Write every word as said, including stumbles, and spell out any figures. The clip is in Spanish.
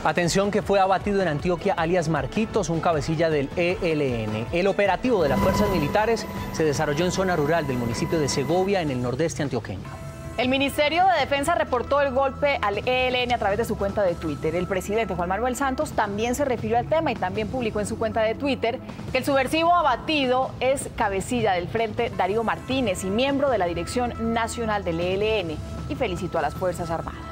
Atención, que fue abatido en Antioquia alias Marquitos, un cabecilla del E L N. El operativo de las fuerzas militares se desarrolló en zona rural del municipio de Segovia, en el nordeste antioqueño. El Ministerio de Defensa reportó el golpe al E L N a través de su cuenta de Twitter. El presidente Juan Manuel Santos también se refirió al tema y también publicó en su cuenta de Twitter que el subversivo abatido es cabecilla del Frente Darío Martínez y miembro de la Dirección Nacional del E L N, y felicitó a las Fuerzas Armadas.